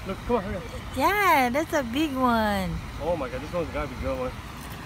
Look, come on, hurry up. Yeah, that's a big one. Oh my god, this one's gotta be good one.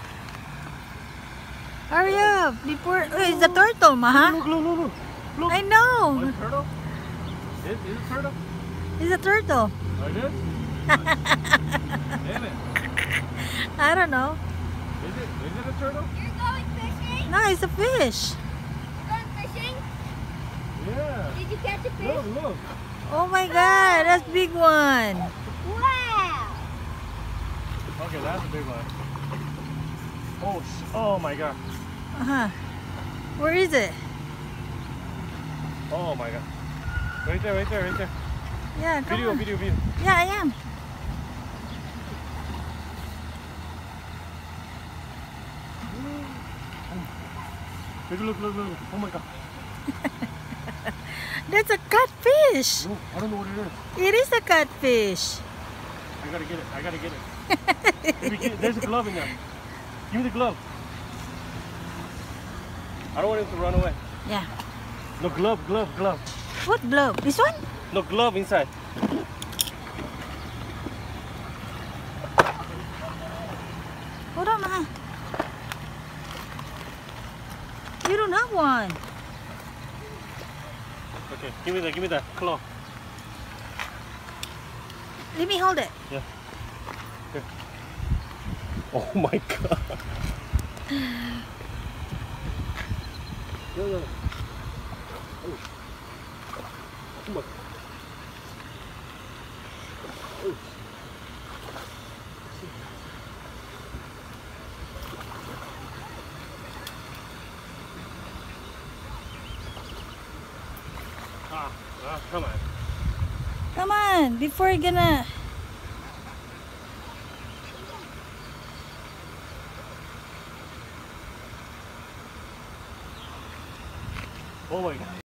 Hurry up before. Oh, it's a turtle, Maha. Look, look, look, look. Look. I Oh, know. it's a turtle? Is it a turtle? It's a turtle. Oh, it is? Damn it. I don't know. Is it a turtle? You're going fishing? No, it's a fish. You're going fishing? Yeah. Did you catch a fish? Look, look. Oh my god, that's a big one. Wow! Okay, that's a big one. Oh, oh my god. Uh-huh. Where is it? Oh my god. Right there, right there, right there. Yeah, come on. Video. Yeah, I am. Look. Oh my god. That's a catfish. No, I don't know what it is. It is a catfish. I gotta get it. Maybe there's a glove in there. Give me the glove. I don't want him to run away. Yeah. No, glove. What glove? This one? No, glove inside. Hold on, Maha. You don't have one. Okay, give me that claw. Let me hold it. Yeah. Here. Oh my god. No. Oh. Come on. Oh. Come on. Come on, before you're gonna... Oh my god.